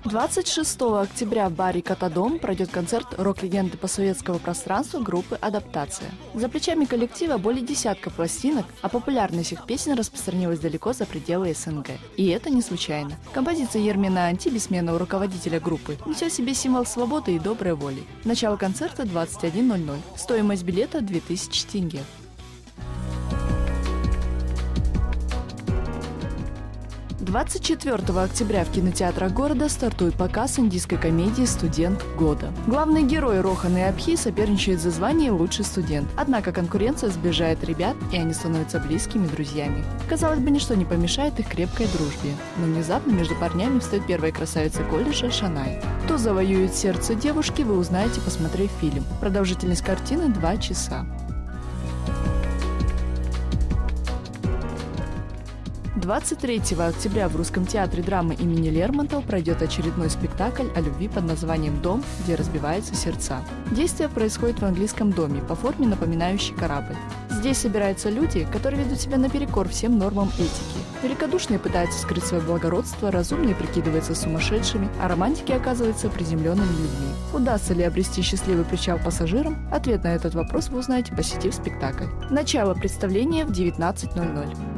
26 октября в баре «Катадом» пройдет концерт рок-легенды постсоветского пространства группы «Адаптация». За плечами коллектива более десятка пластинок, а популярность их песен распространилась далеко за пределы СНГ. И это не случайно. Композиция Ермина Анти, бессменного руководителя группы, несет в себе символ свободы и доброй воли. Начало концерта 21:00. Стоимость билета 2000 тенге. 24 октября в кинотеатрах города стартует показ индийской комедии «Студент года». Главные герои Рохан и Абхи соперничают за звание «Лучший студент». Однако конкуренция сближает ребят, и они становятся близкими друзьями. Казалось бы, ничто не помешает их крепкой дружбе. Но внезапно между парнями встает первая красавица колледжа Шанай. Кто завоюет сердце девушки, вы узнаете, посмотрев фильм. Продолжительность картины 2 часа. 23 октября в Русском театре драмы имени Лермонтова пройдет очередной спектакль о любви под названием «Дом, где разбиваются сердца». Действие происходит в английском доме, по форме напоминающий корабль. Здесь собираются люди, которые ведут себя наперекор всем нормам этики. Великодушные пытаются скрыть свое благородство, разумные прикидываются сумасшедшими, а романтики оказываются приземленными людьми. Удастся ли обрести счастливый причал пассажирам? Ответ на этот вопрос вы узнаете, посетив спектакль. Начало представления в 19:00.